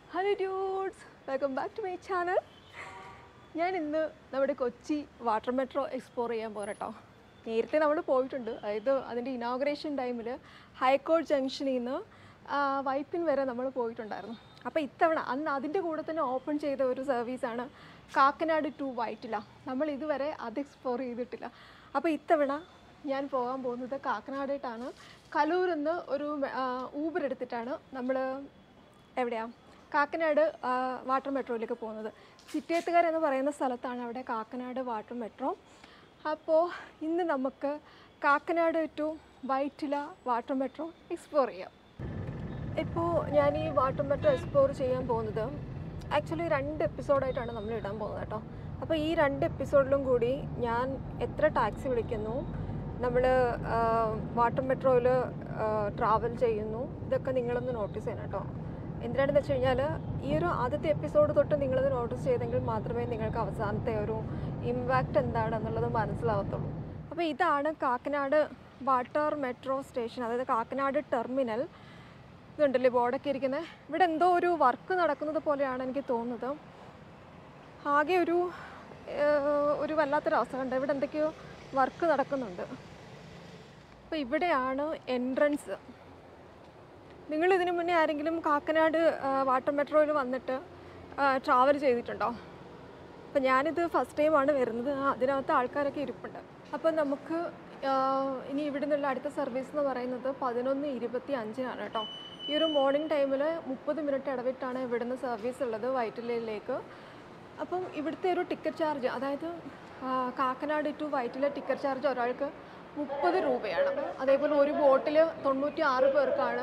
Hello dudes, welcome back to my channel. ഞാൻ ഇന്ന് നമ്മുടെ കൊച്ചി വാട്ടർ മെട്രോ എക്സ്പ്ലോർ ചെയ്യാൻ പോകാം കേട്ടോ. നേരത്തെ നമ്മൾ പോയിട്ടുണ്ട്, അതായത് അതിൻ്റെ ഇനോഗ്രേഷൻ ടൈമിൽ ഹൈക്കോർട്ട് ജംഗ്ഷനിൽ നിന്ന് വൈപ്പിൻ വരെ നമ്മൾ പോയിട്ടുണ്ടായിരുന്നു. അപ്പോൾ ഇത്തവണ അന്ന് അതിൻ്റെ കൂടെ തന്നെ ഓപ്പൺ ചെയ്ത ഒരു സർവീസാണ് കാക്കനാട് ടു വൈറ്റില. നമ്മൾ ഇതുവരെ അത് എക്സ്പ്ലോർ ചെയ്തിട്ടില്ല. അപ്പോൾ ഇത്തവണ ഞാൻ പോകാൻ പോകുന്നത് കാക്കനാടായിട്ടാണ്. കലൂരിൽ നിന്ന് ഒരു ഊബർ എടുത്തിട്ടാണ് നമ്മൾ എവിടെയാണ് കാക്കനാട് വാട്ടർ മെട്രോയിലേക്ക് പോകുന്നത്. ചിറ്റേത്തുകാർ എന്ന് പറയുന്ന സ്ഥലത്താണ് അവിടെ കാക്കനാട് വാട്ടർ മെട്രോ. അപ്പോൾ ഇന്ന് നമുക്ക് Kakkanad to Vyttila water metro explore ചെയ്യാം. ഇപ്പോൾ ഞാൻ ഈ വാട്ടർ മെട്രോ എക്സ്പ്ലോർ ചെയ്യാൻ പോകുന്നത് ആക്ച്വലി 2 എപ്പിസോഡായിട്ടാണ് നമ്മൾ ഇടാൻ പോകുന്നത് കേട്ടോ. അപ്പോൾ ഈ 2 എപ്പിസോഡിലും കൂടി ഞാൻ എത്ര ടാക്സി വിളിക്കുന്നു, നമ്മൾ വാട്ടർ മെട്രോയിൽ ട്രാവൽ ചെയ്യുന്നു, ഇതൊക്കെ നിങ്ങളൊന്ന് നോട്ടീസ് ചെയ്യണം കേട്ടോ. എന്തിനാണെന്ന് വെച്ച് കഴിഞ്ഞാൽ ഈ ഒരു ആദ്യത്തെ എപ്പിസോഡ് തൊട്ട് നിങ്ങളത് നോട്ടീസ് ചെയ്തെങ്കിൽ മാത്രമേ നിങ്ങൾക്ക് അവസാനത്തെ ഒരു ഇമ്പാക്റ്റ് എന്താണെന്നുള്ളത് മനസ്സിലാവത്തുള്ളൂ. അപ്പോൾ ഇതാണ് കാക്കനാട് വാട്ടർ മെട്രോ സ്റ്റേഷൻ, അതായത് കാക്കനാട് ടെർമിനൽ. ഇതുണ്ടല്ലേ ബോർഡൊക്കെ ഇരിക്കുന്നത്. ഇവിടെ എന്തോ ഒരു വർക്ക് നടക്കുന്നത് പോലെയാണ് എനിക്ക് തോന്നുന്നത്. ആകെ ഒരു വല്ലാത്തൊരവസ്ഥ കണ്ട് ഇവിടെ എന്തൊക്കെയോ വർക്ക് നടക്കുന്നുണ്ട്. അപ്പോൾ ഇവിടെയാണ് എൻട്രൻസ്. നിങ്ങളിതിനു മുന്നേ ആരെങ്കിലും കാക്കനാട് വാട്ടർ മെട്രോയിൽ വന്നിട്ട് ട്രാവൽ ചെയ്തിട്ടുണ്ടോ? അപ്പോൾ ഞാനിത് ഫസ്റ്റ് ടൈമാണ് വരുന്നത്. അതിനകത്ത് ആൾക്കാരൊക്കെ ഇരിപ്പുണ്ട്. അപ്പോൾ നമുക്ക് ഇനി ഇവിടെ നിന്നുള്ള അടുത്ത സർവീസ് എന്ന് പറയുന്നത് 11:25 കേട്ടോ. ഈ ഒരു മോർണിംഗ് ടൈമിൽ 30 മിനിറ്റ് ഇടവിട്ടാണ് ഇവിടുന്ന് സർവീസ് ഉള്ളത് വൈറ്റിലയിലേക്ക്. അപ്പം ഇവിടുത്തെ ഒരു ടിക്കറ്റ് ചാർജ്, അതായത് Kakkanad to Vyttila ticket charge ഒരാൾക്ക് 30 രൂപയാണ്. അതേപോലെ ഒരു ബോട്ടിൽ 96 പേർക്കാണ്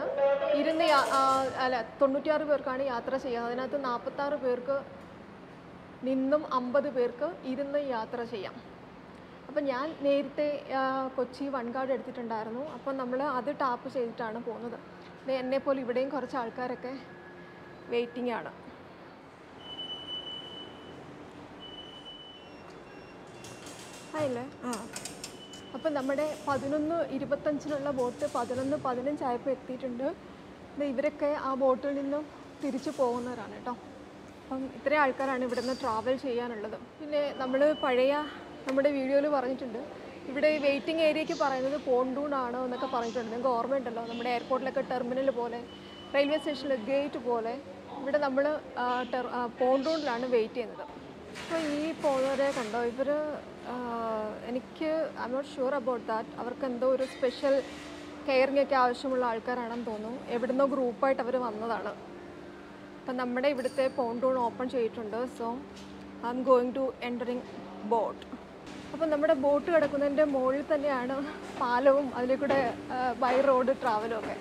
96 പേർക്കാണ് യാത്ര ചെയ്യുക. അതിനകത്ത് 46 പേർക്ക് നിന്നും 50 പേർക്ക് ഇരുന്ന് യാത്ര ചെയ്യാം. അപ്പം ഞാൻ നേരത്തെ കൊച്ചി വൺഗാർഡ് എടുത്തിട്ടുണ്ടായിരുന്നു. അപ്പം നമ്മൾ അത് ടാപ്പ് ചെയ്തിട്ടാണ് പോകുന്നത്. എന്നെപ്പോലെ ഇവിടെയും കുറച്ച് ആൾക്കാരൊക്കെ വെയിറ്റിംഗ് ആണ്. ആയില്ലേ? അപ്പം നമ്മുടെ 11:25 ബോട്ട് 11:15 ആയപ്പോൾ എത്തിയിട്ടുണ്ട്. ഇവരൊക്കെ ആ ബോട്ടിൽ നിന്നും തിരിച്ചു പോകുന്നവരാണ് കേട്ടോ. അപ്പം ഇത്രയും ആൾക്കാരാണ് ഇവിടെ നിന്ന് ട്രാവൽ ചെയ്യാനുള്ളത്. പിന്നെ നമ്മൾ പഴയ നമ്മുടെ വീഡിയോയിൽ പറഞ്ഞിട്ടുണ്ട്, ഇവിടെ വെയിറ്റിംഗ് ഏരിയയ്ക്ക് പറയുന്നത് പോണ്ടൂൺ ആണ് എന്നൊക്കെ പറഞ്ഞിട്ടുണ്ട്. നിങ്ങൾക്ക് ഓർമ്മയുണ്ടല്ലോ, നമ്മുടെ എയർപോർട്ടിലൊക്കെ ടെർമിനൽ പോലെ, റെയിൽവേ സ്റ്റേഷനിൽ ഗേറ്റ് പോലെ ഇവിടെ നമ്മൾ പോണ്ടൂണിലാണ് വെയിറ്റ് ചെയ്യുന്നത്. അപ്പോൾ ഈ പോകുന്നവരെ കണ്ടോ, ഇവർ എനിക്ക് I'm not sure about that. അവർക്ക് എന്തോ ഒരു സ്പെഷ്യൽ കെയറിംഗ് ഒക്കെ ആവശ്യമുള്ള ആൾക്കാരാണെന്ന് തോന്നുന്നു. എവിടുന്നോ ഗ്രൂപ്പായിട്ട് അവർ വന്നതാണ്. അപ്പം നമ്മുടെ ഇവിടുത്തെ പോണ്ടൂൺ ഓപ്പൺ ചെയ്തിട്ടുണ്ട്. So I'm going to entering boat. അപ്പം നമ്മുടെ ബോട്ട് കിടക്കുന്നതിൻ്റെ മുകളിൽ തന്നെയാണ് പാലവും അതിലേക്കൂടെ ബൈ റോഡ് ട്രാവലും ഒക്കെ.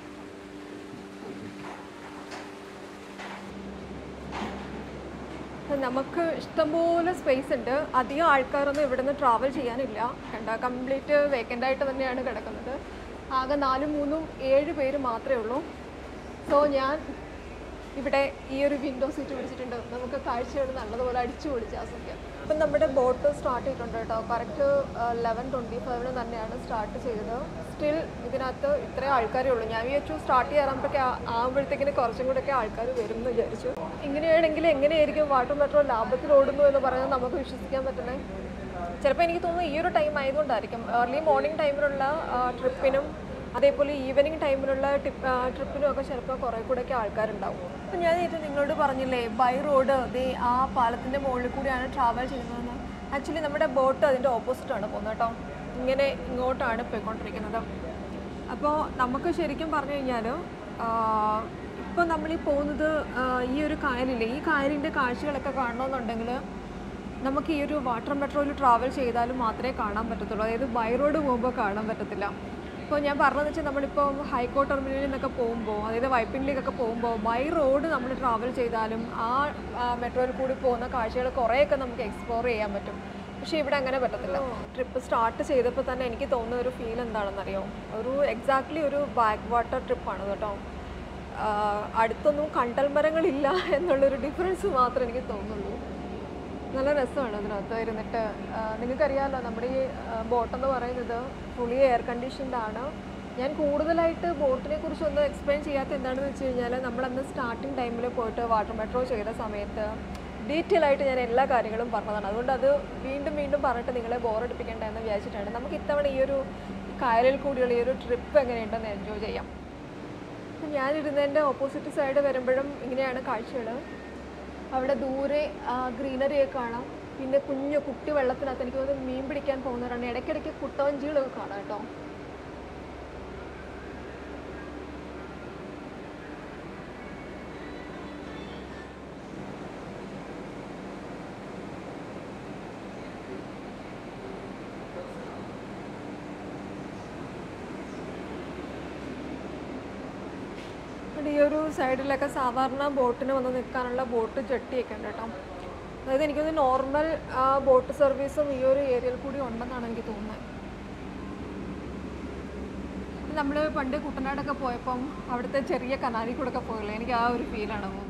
നമുക്ക് ഇഷ്ടംപോലെ സ്പേസ് ഉണ്ട്. അധികം ആൾക്കാരൊന്നും ഇവിടെ നിന്ന് ട്രാവൽ ചെയ്യാനില്ല. കംപ്ലീറ്റ് വേക്കൻ്റായിട്ട് തന്നെയാണ് കിടക്കുന്നത്. ആകെ 4, 3, 7 പേര് മാത്രമേ ഉള്ളൂ. സോ ഞാൻ ഇവിടെ ഈ ഒരു വിൻഡോ സീറ്റ് പിടിച്ചിട്ടുണ്ട്. നമുക്ക് കാഴ്ചകൾ നല്ലതുപോലെ അടിച്ചു പൊളിച്ച് ആസ്വദിക്കാം. അപ്പം നമ്മുടെ ബോട്ട് സ്റ്റാർട്ട് ചെയ്തിട്ടുണ്ട് കേട്ടോ. കറക്റ്റ് 11:25 തന്നെയാണ് സ്റ്റാർട്ട് ചെയ്തത്. സ്റ്റിൽ ഇതിനകത്ത് ഇത്രയും ആൾക്കാരേ ഉള്ളൂ. ഞാൻ വിചാരിച്ചു സ്റ്റാർട്ട് ചെയ്യാറുമ്പോഴൊക്കെ ആകുമ്പോഴത്തേക്കിന് കുറച്ചും കൂടെയൊക്കെ ആൾക്കാർ വരും എന്ന് വിചാരിച്ചു. ഇങ്ങനെയാണെങ്കിൽ എങ്ങനെയായിരിക്കും വാട്ടർ മെട്രോ ലാഭത്തിൽ ഓടുന്നു എന്ന് പറയുന്നത് നമുക്ക് വിശ്വസിക്കാൻ പറ്റുന്നത്. ചിലപ്പോൾ എനിക്ക് തോന്നുന്നു ഈ ഒരു ടൈം ആയതുകൊണ്ടായിരിക്കും. ഏർലി മോർണിംഗ് ടൈമിലുള്ള ട്രിപ്പിനും അതേപോലെ ഈവനിങ് ടൈമിലുള്ള ട്രിപ്പിനും ഒക്കെ ചിലപ്പോൾ കുറേ കൂടെയൊക്കെ ആൾക്കാരുണ്ടാവും. അപ്പം ഞാൻ നേരത്തെ നിങ്ങളോട് പറഞ്ഞില്ലേ, ബൈ റോഡ് ആ പാലത്തിൻ്റെ മുകളിൽ കൂടിയാണ് ട്രാവൽ ചെയ്യുന്നതെന്ന്. ആക്ച്വലി നമ്മുടെ ബോട്ട് അതിൻ്റെ ഓപ്പോസിറ്റാണ് പോകുന്നത് കേട്ടോ. ഇങ്ങനെ ഇങ്ങോട്ടാണ് പോയിക്കൊണ്ടിരിക്കുന്നത്. അപ്പോൾ നമുക്ക് ശരിക്കും പറഞ്ഞു കഴിഞ്ഞാൽ ഇപ്പോൾ നമ്മളീ പോകുന്നത് ഈ ഒരു കായലില്ലേ, ഈ കായലിൻ്റെ കാഴ്ചകളൊക്കെ കാണണമെന്നുണ്ടെങ്കിൽ നമുക്ക് ഈ ഒരു വാട്ടർ മെട്രോയിൽ ട്രാവൽ ചെയ്താലും മാത്രമേ കാണാൻ പറ്റത്തുള്ളൂ. അതായത് ബൈ റോഡ് പോകുമ്പോൾ കാണാൻ പറ്റത്തില്ല. ഇപ്പോൾ ഞാൻ പറഞ്ഞതെന്ന് വെച്ചാൽ നമ്മളിപ്പോൾ ഹൈക്കോർട്ട് ടെർമിനലിൽ നിന്നൊക്കെ പോകുമ്പോൾ, അതായത് വൈപ്പിനിലേക്കൊക്കെ പോകുമ്പോൾ ബൈ റോഡ് നമ്മൾ ട്രാവൽ ചെയ്താലും ആ മെട്രോയിൽ കൂടി പോകുന്ന കാഴ്ചകൾ കുറേയൊക്കെ നമുക്ക് എക്സ്പ്ലോർ ചെയ്യാൻ പറ്റും. പക്ഷേ ഇവിടെ അങ്ങനെ പറ്റത്തില്ല. ട്രിപ്പ് സ്റ്റാർട്ട് ചെയ്തപ്പോൾ തന്നെ എനിക്ക് തോന്നുന്ന ഒരു ഫീൽ എന്താണെന്നറിയോ, എക്സാക്ട്ലി ഒരു ബാക്ക് വാട്ടർ ട്രിപ്പാണ് കേട്ടോ. അടുത്തൊന്നും കണ്ടൽ മരങ്ങളില്ല എന്നുള്ളൊരു ഡിഫറൻസ് മാത്രമേ എനിക്ക് തോന്നുള്ളൂ. നല്ല രസമാണ് അതിനകത്ത് ഇരുന്നിട്ട്. നിങ്ങൾക്കറിയാമല്ലോ, നമ്മുടെ ഈ ബോട്ടെന്ന് പറയുന്നത് ഫുള്ളി എയർ കണ്ടീഷൻഡാണ്. ഞാൻ കൂടുതലായിട്ട് ബോട്ടിനെ കുറിച്ചൊന്നും എക്സ്പ്ലെയിൻ ചെയ്യാത്ത എന്താണെന്ന് വെച്ച് കഴിഞ്ഞാൽ നമ്മളന്ന് സ്റ്റാർട്ടിങ് ടൈമിൽ പോയിട്ട് വാട്ടർ മെട്രോ ചെയ്ത സമയത്ത് ഡീറ്റെയിൽ ആയിട്ട് ഞാൻ എല്ലാ കാര്യങ്ങളും പറഞ്ഞതാണ്. അതുകൊണ്ട് അത് വീണ്ടും വീണ്ടും പറഞ്ഞിട്ട് നിങ്ങളെ ബോറടിപ്പിക്കേണ്ട എന്ന് വിചാരിച്ചിട്ടാണ്. നമുക്ക് ഇത്തവണ ഈ ഒരു കായലിൽ കൂടിയുള്ള ഈ ഒരു ട്രിപ്പ് എങ്ങനെയുണ്ടെന്ന് എൻജോയ് ചെയ്യാം. അപ്പം ഞാനിരുന്നതിൻ്റെ ഓപ്പോസിറ്റ് സൈഡ് വരുമ്പോഴും ഇങ്ങനെയാണ് കാഴ്ചകൾ. അവിടെ ദൂരെ ഗ്രീനറിയൊക്കെ കാണാം. പിന്നെ കുഞ്ഞു കുട്ടി വെള്ളത്തിനകത്ത് എനിക്ക് തോന്നുന്നു മീൻ പിടിക്കാൻ പോകുന്നവരാണ്. ഇടയ്ക്കിടയ്ക്ക് കുട്ടവഞ്ചികളൊക്കെ കാണാം കേട്ടോ. ഈ ഒരു സൈഡിലൊക്കെ സാധാരണ ബോട്ടിന് വന്ന് നിൽക്കാനുള്ള ബോട്ട് ജെട്ടിയൊക്കെ ഉണ്ട് കേട്ടോ. അതായത് എനിക്കൊന്ന് നോർമൽ ബോട്ട് സർവീസും ഈ ഒരു ഏരിയയിൽ കൂടി ഉണ്ടെന്നാണ് എനിക്ക് തോന്നുന്നത്. നമ്മൾ പണ്ട് കുട്ടനാടൊക്കെ പോയപ്പം അവിടുത്തെ ചെറിയ കനാലിൽ കൂടെ ഒക്കെ പോയില്ലേ, എനിക്ക് ആ ഒരു ഫീലാണ് പോകുന്നത്.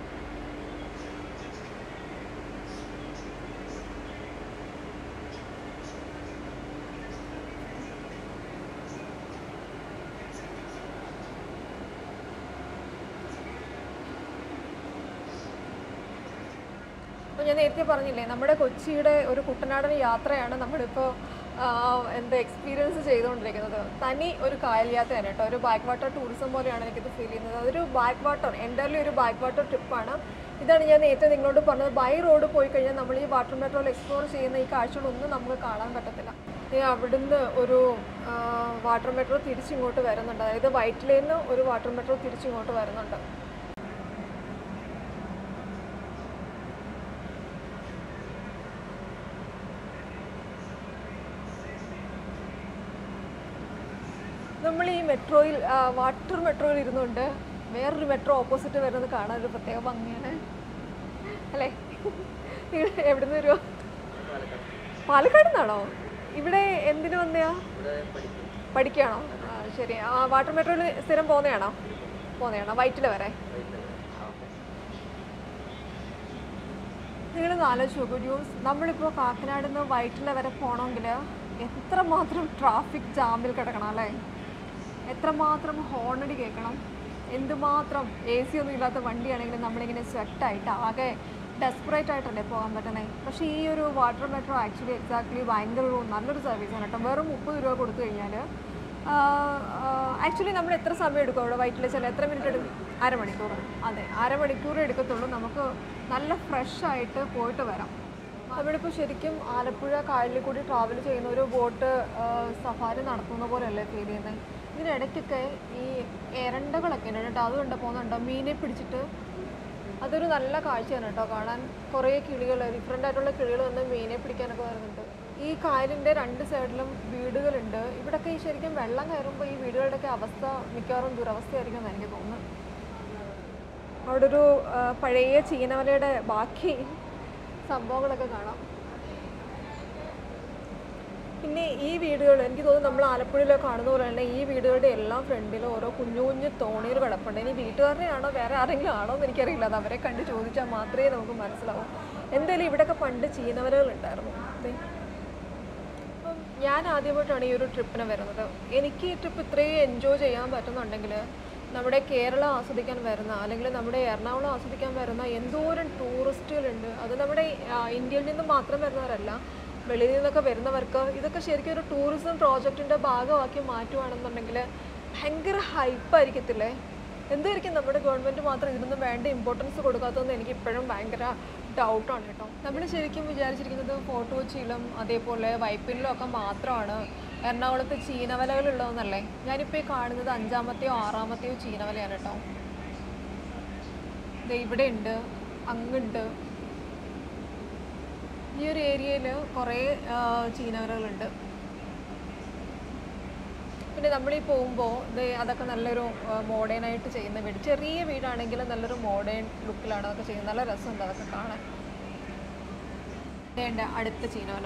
അപ്പോൾ ഞാൻ നേരത്തെ പറഞ്ഞില്ലേ, നമ്മുടെ കൊച്ചിയുടെ ഒരു കുട്ടനാടൻ യാത്രയാണ് നമ്മളിപ്പോൾ എന്താ എക്സ്പീരിയൻസ് ചെയ്തുകൊണ്ടിരിക്കുന്നത്. തനി ഒരു കായൽ യാത്രയാണ് കേട്ടോ. ഒരു ബാക്ക് വാട്ടർ ടൂറിസം പോലെയാണ് എനിക്കിത് ഫീൽ ചെയ്യുന്നത്. അതൊരു ബാക്ക് വാട്ടർ, എൻ്റർലി ഒരു ബാക്ക് വാട്ടർ ട്രിപ്പാണ്. ഇതാണ് ഞാൻ നേരത്തെ നിങ്ങളോട് പറഞ്ഞത്. ബൈ റോഡ് പോയി കഴിഞ്ഞാൽ നമ്മൾ ഈ വാട്ടർ മെട്രോയിൽ എക്സ്പ്ലോർ ചെയ്യുന്ന ഈ കാഴ്ചകളൊന്നും നമുക്ക് കാണാൻ പറ്റത്തില്ല. അവിടുന്ന് ഒരു വാട്ടർ മെട്രോ തിരിച്ചിങ്ങോട്ട് വരുന്നുണ്ട്. അതായത് വൈറ്റിലേയിൽ നിന്ന് ഒരു വാട്ടർ മെട്രോ തിരിച്ചിങ്ങോട്ട് വരുന്നുണ്ട്. നമ്മൾ ഈ മെട്രോയിൽ വാട്ടർ മെട്രോയിൽ ഇരുന്നുകൊണ്ട് വേറൊരു മെട്രോ ഓപ്പോസിറ്റ് വരുന്നത് കാണാൻ ഒരു പ്രത്യേക ഭംഗിയാണ് അല്ലേ? എവിടെ നിന്ന് വരുമോ? പാലക്കാട് നിന്നാണോ? ഇവിടെ എന്തിനു വന്നയാ? പഠിക്കുകയാണോ? ശരി. വാട്ടർ മെട്രോയിൽ സ്ഥിരം പോകുന്നതാണോ? വൈറ്റില വരെ? നിങ്ങളൊന്ന് ആലോചിച്ച് നോക്കൂ ന്യൂസ്. നമ്മളിപ്പോൾ കാക്കനാട് നിന്ന് വൈറ്റില വരെ പോകണമെങ്കിൽ എത്രമാത്രം ട്രാഫിക് ജാമിൽ കിടക്കണം അല്ലേ? എത്രമാത്രം ഹോണടി കേൾക്കണം, എന്തുമാത്രം എ സി ഒന്നും ഇല്ലാത്ത വണ്ടിയാണെങ്കിലും നമ്മളിങ്ങനെ സ്വെറ്റായിട്ട് ആകെ ഡെസ്പറേറ്റ് ആയിട്ടല്ലേ പോകാൻ പറ്റുന്നത്. പക്ഷേ ഈ ഒരു വാട്ടർ മെട്രോ ആക്ച്വലി എക്സാക്ട്ലി ഭയങ്കര നല്ലൊരു സർവീസാണ് കേട്ടോ. വെറും 30 രൂപ കൊടുത്തു കഴിഞ്ഞാൽ ആക്ച്വലി നമ്മൾ എത്ര സമയം എടുക്കും അവിടെ വൈറ്റിൽ ചില എത്ര മിനിറ്റ് എടുക്കും? അരമണിക്കൂർ. അതെ, അരമണിക്കൂർ എടുക്കത്തുള്ളൂ. നമുക്ക് നല്ല ഫ്രഷ് ആയിട്ട് പോയിട്ട് വരാം. നമ്മളിപ്പോൾ ശരിക്കും ആലപ്പുഴ കായലിൽ കൂടി ട്രാവൽ ചെയ്യുന്ന ഒരു ബോട്ട് സഫാരി നടത്തുന്ന പോലെയല്ലേ ഫീൽ ചെയ്യുന്നത്. ഇതിനിടയ്ക്കൊക്കെ ഈ എരണ്ടകളൊക്കെ ഉണ്ട് കേട്ടോ. അതുകൊണ്ട് പോകുന്നുണ്ടോ മീനെ പിടിച്ചിട്ട്. അതൊരു നല്ല കാഴ്ചയാണ് കേട്ടോ കാണാൻ. കുറേ കിളികൾ, ഡിഫറെൻ്റ് ആയിട്ടുള്ള കിളികൾ വന്ന് മീനെ പിടിക്കാനൊക്കെ വരുന്നുണ്ട്. ഈ കായലിൻ്റെ രണ്ട് സൈഡിലും വീടുകളുണ്ട്. ഇവിടെയൊക്കെ ശരിക്കും വെള്ളം കയറുമ്പോൾ ഈ വീടുകളുടെയൊക്കെ അവസ്ഥ മിക്കവാറും ദുരവസ്ഥയായിരിക്കും എന്ന് എനിക്ക് തോന്നുന്നു. അവിടെ ഒരു പഴയ ചീനവലയുടെ ബാക്കി സംഭവങ്ങളൊക്കെ കാണാം. പിന്നെ ഈ വീടുകൾ എനിക്ക് തോന്നുന്നു നമ്മൾ ആലപ്പുഴയിലൊക്കെ കാണുന്ന പോലെ തന്നെ ഈ വീടുകളുടെ എല്ലാം ഫ്രണ്ടിലും ഓരോ കുഞ്ഞു കുഞ്ഞു തോണികൾ കിടപ്പുണ്ട്. ഇനി വീട്ടുകാരുടെ ആണോ വേറെ ആരെങ്കിലും ആണോ എന്ന് എനിക്കറിയില്ല. അത് അവരെ കണ്ട് ചോദിച്ചാൽ മാത്രമേ നമുക്ക് മനസ്സിലാവൂ. എന്തായാലും ഇവിടെയൊക്കെ പണ്ട് ചീനവലകൾ ഉണ്ടായിരുന്നു. അപ്പം ഞാൻ ആദ്യമായിട്ടാണ് ഈ ഒരു ട്രിപ്പിന് വരുന്നത്. എനിക്ക് ഈ ട്രിപ്പ് ഇത്രയും എൻജോയ് ചെയ്യാൻ പറ്റുന്നുണ്ടെങ്കിൽ നമ്മുടെ കേരളം ആസ്വദിക്കാൻ വരുന്ന അല്ലെങ്കിൽ നമ്മുടെ എറണാകുളം ആസ്വദിക്കാൻ വരുന്ന എന്തോരം ടൂറിസ്റ്റുകളുണ്ട്. അത് നമ്മുടെ ഇന്ത്യയിൽ നിന്ന് മാത്രം വരുന്നവരല്ല, വെളിയിൽ നിന്നൊക്കെ വരുന്നവർക്ക് ഇതൊക്കെ ശരിക്കും ഒരു ടൂറിസം പ്രോജക്റ്റിൻ്റെ ഭാഗമാക്കി മാറ്റുകയാണെന്നുണ്ടെങ്കിൽ ഭയങ്കര ഹൈപ്പായിരിക്കത്തില്ലേ? എന്തായിരിക്കും നമ്മുടെ ഗവൺമെൻറ് മാത്രം ഇതിനൊന്നും വേണ്ട ഇമ്പോർട്ടൻസ് കൊടുക്കാത്തതെന്ന് എനിക്ക് ഇപ്പോഴും ഭയങ്കര ഡൗട്ടാണ് കേട്ടോ. നമ്മൾ ശരിക്കും വിചാരിച്ചിരിക്കുന്നത് ഫോർട്ട് കൊച്ചിയിലും അതേപോലെ വൈപ്പിനിലും ഒക്കെ മാത്രമാണ് എറണാകുളത്ത് ചീനവലകളുള്ളതെന്നല്ലേ. ഞാനിപ്പോൾ ഈ കാണുന്നത് 5-മത്തെയോ 6-മത്തെയോ ചീനവലയാണ് കേട്ടോ. ഇത് ഇവിടെ ഉണ്ട്, അങ്ങുണ്ട്. ഈ ഒരു ഏരിയയിൽ കുറേ ചീനവലകളുണ്ട്. പിന്നെ നമ്മളീ പോകുമ്പോൾ അതൊക്കെ നല്ലൊരു മോഡേണായിട്ട് ചെയ്യുന്ന വീട്, ചെറിയ വീടാണെങ്കിലും നല്ലൊരു മോഡേൺ ലുക്കിലാണ് അതൊക്കെ ചെയ്യുന്നത്. നല്ല രസമുണ്ട് അതൊക്കെ കാണാൻ. വേണ്ട അടുത്ത ചീനവല.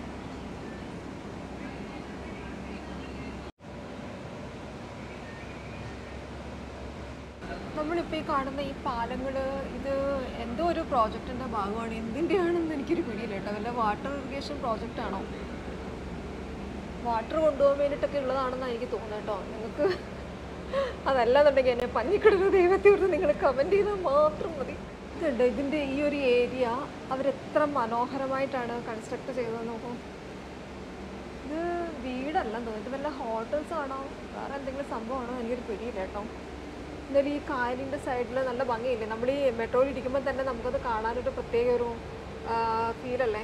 നമ്മളിപ്പോൾ ഈ കാണുന്ന ഈ പാലങ്ങൾ ഇത് എന്തോ ഒരു പ്രോജക്റ്റിൻ്റെ ഭാഗമാണ്. എന്തിൻ്റെയാണെന്ന് എനിക്കൊരു പിടിയില്ല കേട്ടോ. വല്ല വാട്ടർ ഇറിഗേഷൻ പ്രോജക്റ്റാണോ? വാട്ടർ കൊണ്ടുപോകാൻ വേണ്ടിയിട്ടൊക്കെ ഉള്ളതാണെന്നാണ് എനിക്ക് തോന്നുന്നത് കേട്ടോ. നിങ്ങൾക്ക് അതല്ലാന്നുണ്ടെങ്കിൽ എന്നെ പഞ്ഞിക്കിടുന്ന ദൈവത്തെ കുറിച്ച് നിങ്ങൾ കമൻറ്റ് ചെയ്താൽ മാത്രം മതി. ഇതുണ്ട്, ഇതിൻ്റെ ഈ ഒരു ഏരിയ അവരെത്ര മനോഹരമായിട്ടാണ് കൺസ്ട്രക്ട് ചെയ്തതെന്ന് നോക്കും. ഇത് വീടല്ലെന്ന് തോന്നുന്നു, ഇത് വല്ല ഹോട്ടൽസ് ആണോ വേറെ എന്തെങ്കിലും സംഭവമാണോ എനിക്കൊരു പിടിയില്ല കേട്ടോ. എന്നാലും ഈ കായലിൻ്റെ സൈഡിൽ നല്ല ഭംഗിയില്ലേ, നമ്മൾ ഈ മെട്രോയിൽ ഇരിക്കുമ്പോൾ തന്നെ നമുക്കത് കാണാനൊരു പ്രത്യേക ഒരു ഫീലല്ലേ.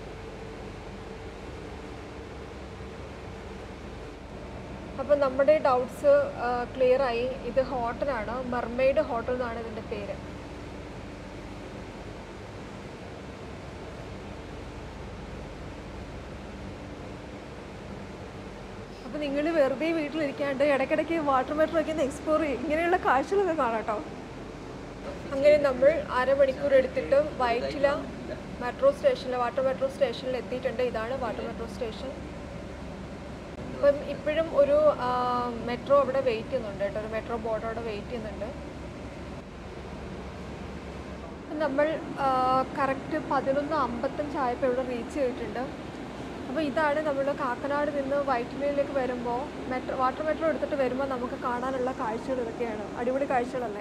അപ്പം നമ്മുടെ ഡൗട്ട്സ് ക്ലിയർ ആയി. ഇത് ഹോട്ടലാണ്, മെർമെയ്ഡ് ഹോട്ടൽ എന്നാണ് ഇതിൻ്റെ പേര്. അപ്പോൾ നിങ്ങൾ വെറുതെ വീട്ടിലിരിക്കാണ്ട് ഇടയ്ക്കിടയ്ക്ക് വാട്ടർ മെട്രോ ഒക്കെ ഒന്ന് എക്സ്പ്ലോർ ചെയ്യും, ഇങ്ങനെയുള്ള കാഴ്ചകളൊക്കെ കാണാം കേട്ടോ. അങ്ങനെ നമ്മൾ അരമണിക്കൂർ എടുത്തിട്ട് വൈറ്റില മെട്രോ സ്റ്റേഷനിൽ, വാട്ടർ മെട്രോ സ്റ്റേഷനിൽ എത്തിയിട്ടുണ്ട്. ഇതാണ് വാട്ടർ മെട്രോ സ്റ്റേഷൻ. അപ്പം ഇപ്പോഴും ഒരു മെട്രോ അവിടെ വെയിറ്റ് ചെയ്യുന്നുണ്ട് കേട്ടോ, ഒരു മെട്രോ ബോർഡ് അവിടെ വെയിറ്റ് ചെയ്യുന്നുണ്ട്. നമ്മൾ കറക്റ്റ് 11:55 ആയപ്പോൾ ഇവിടെ റീച്ച് ചെയ്തിട്ടുണ്ട്. അപ്പോൾ ഇതാണ് നമ്മൾ കാക്കനാട് നിന്ന് വൈറ്റിലയിലേക്ക് വരുമ്പോൾ വാട്ടർ മെട്രോ എടുത്തിട്ട് വരുമ്പോൾ നമുക്ക് കാണാനുള്ള കാഴ്ചകൾ ഇതൊക്കെയാണ്. അടിപൊളി കാഴ്ചകളല്ലേ.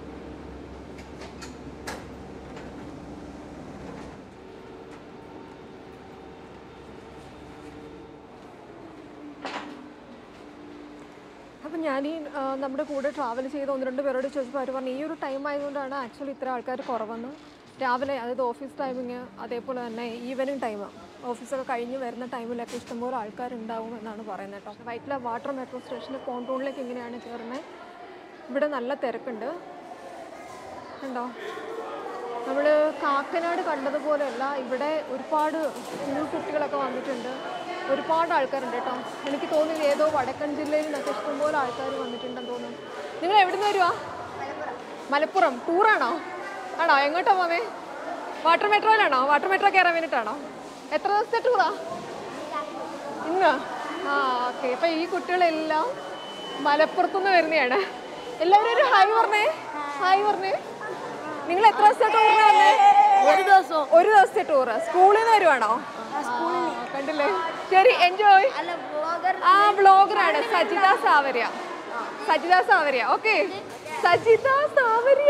അപ്പം ഞാൻ നമ്മുടെ കൂടെ ട്രാവൽ ചെയ്ത് 1-2 പേരോട് ചോദിച്ചപ്പോൾ അവർ പറഞ്ഞു ഈ ഒരു ടൈം ആയതുകൊണ്ടാണ് ആക്ച്വലി ഇത്ര ആൾക്കാർ കുറവെന്ന്. രാവിലെ അതായത് ഓഫീസ് ടൈമിങ്, അതേപോലെ തന്നെ ഈവനിങ് ടൈം, ഓഫീസൊക്കെ കഴിഞ്ഞ് വരുന്ന ടൈമിലൊക്കെ ഇഷ്ടംപോലെ ആൾക്കാരുണ്ടാവും എന്നാണ് പറയുന്നത് കേട്ടോ. വൈറ്റില വാട്ടർ മെട്രോ സ്റ്റേഷൻ്റെ പോണ്ടൂണിലേക്ക് എങ്ങനെയാണ് കയറുന്നത്. ഇവിടെ നല്ല തിരക്കുണ്ട് ഉണ്ടോ. നമ്മൾ കാക്കനാട് കണ്ടതുപോലെയല്ല, ഇവിടെ ഒരുപാട് സ്കൂൾ കുട്ടികളൊക്കെ വന്നിട്ടുണ്ട്, ഒരുപാട് ആൾക്കാരുണ്ട് കേട്ടോ. എനിക്ക് തോന്നുന്നു ഏതോ വടക്കൻ ജില്ലയിൽ നിന്നൊക്കെ ഇഷ്ടംപോലെ ആൾക്കാർ വന്നിട്ടുണ്ടെന്ന് തോന്നുന്നു. നിങ്ങൾ എവിടെ നിന്ന് വരുവാ? മലപ്പുറം ടൂറാണോ? ആണോ? എങ്ങോട്ടാ പോവേ? വാട്ടർ മെട്രോയിലാണോ? വാട്ടർ മെട്രോ കയറാൻ വേണ്ടിയിട്ടാണോ? എത്ര ദിവസത്തെ ടൂറാ ഇന്ന്? ആ ഓക്കെ. അപ്പം ഈ കുട്ടികളെല്ലാം മലപ്പുറത്തുനിന്ന് വരുന്നതാണ്. എല്ലാവരും ഒരു ഹായ് പറഞ്ഞേ, ഹായ് പറഞ്ഞേ. നിങ്ങൾ എത്ര ദിവസത്തെ ടൂറിന് വന്നേ? ഒരു ദിവസത്തെ ടൂറ്. സ്കൂളിൽ നിന്ന് വരുവാണോ? കണ്ടില്ലേ, ശരി എൻജോയ്. ആ വ്ളോഗറാണ് സജിത സാവര്യ, സജിത സാവര്യ. ഓക്കെ, സജിത സാവര്യ.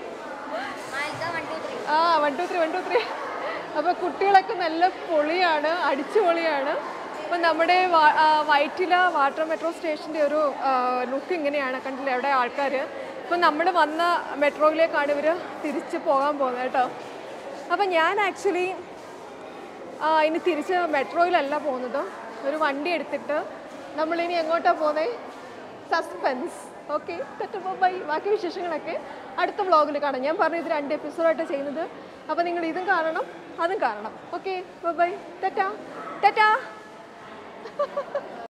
ആ 1 2 3 1 2 3. അപ്പോൾ കുട്ടികളൊക്കെ നല്ല പൊളിയാണ്, അടിച്ചു പൊളിയാണ്. അപ്പം നമ്മുടെ വൈറ്റില വാട്ടർ മെട്രോ സ്റ്റേഷൻ്റെ ഒരു ലുക്ക് ഇങ്ങനെയാണ്, കണ്ടില്ലേ അവിടെ ആൾക്കാർ. ഇപ്പം നമ്മൾ വന്ന മെട്രോയിലേക്കാണ് ഇവർ തിരിച്ച് പോകാൻ പോകുന്നത് കേട്ടോ. അപ്പം ഞാൻ ആക്ച്വലി ഇനി തിരിച്ച് മെട്രോയിലല്ല പോകുന്നത്, ഒരു വണ്ടി എടുത്തിട്ട് നമ്മളിനി എങ്ങോട്ടാണ് പോകുന്നത്? സസ്പെൻസ്. Okay, bye. ബാക്കി വിശേഷങ്ങളൊക്കെ അടുത്ത വ്ളോഗിൽ കാണാം. ഞാൻ പറഞ്ഞു ഇത് 2 എപ്പിസോഡായിട്ട് ചെയ്യുന്നത്. അപ്പോൾ നിങ്ങൾ ഇതും കാണണം അതും കാണണം. Okay, bye. ടാറ്റാ ടാറ്റാ.